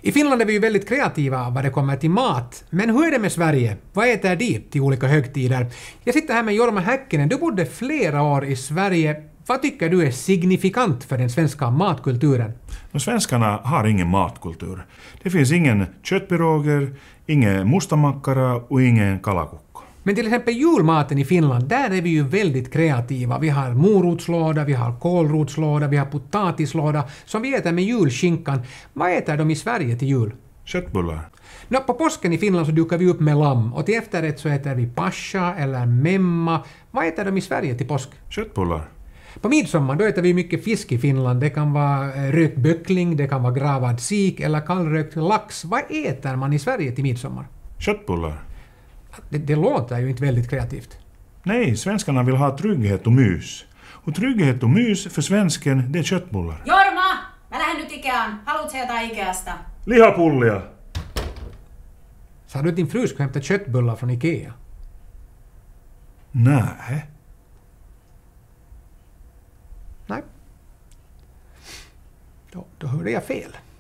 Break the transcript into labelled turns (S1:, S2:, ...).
S1: I Finland är vi ju väldigt kreativa vad det kommer till mat. Men hur är det med Sverige? Vad äter dit till olika högtider? Jag sitter här med Jorma Häkkinen. Du bodde flera år i Sverige. Vad tycker du är signifikant för den svenska matkulturen?
S2: Svenskarna har ingen matkultur. Det finns ingen köttpiroger, ingen mustamakkara och ingen kalakukko.
S1: Men till exempel julmaten i Finland, där är vi ju väldigt kreativa. Vi har morotslåda, vi har kålrotslåda, vi har potatislåda som vi äter med julskinkan. Vad äter de i Sverige till jul?
S2: Köttbullar.
S1: På påsken i Finland så dukar vi upp med lamm och till efterrätt så äter vi pascha eller memma. Vad äter de i Sverige till påsk?
S2: Köttbullar.
S1: På midsommar då äter vi mycket fisk i Finland. Det kan vara rökt böckling, det kan vara gravad sik eller kallrökt lax. Vad äter man i Sverige till midsommar?
S2: Köttbullar.
S1: Det låter ju inte väldigt kreativt.
S2: Nej, svenskarna vill ha trygghet och mys. Och trygghet och mys för svensken, det är köttbullar.
S3: Jorma! Mä lähden nyt Ikeaan. Haluatko jotain Ikeasta?
S2: Lihapullia!
S1: Sa du att din fru ska hämta köttbullar från Ikea?
S2: Nej.
S1: Nej. Då hörde jag fel.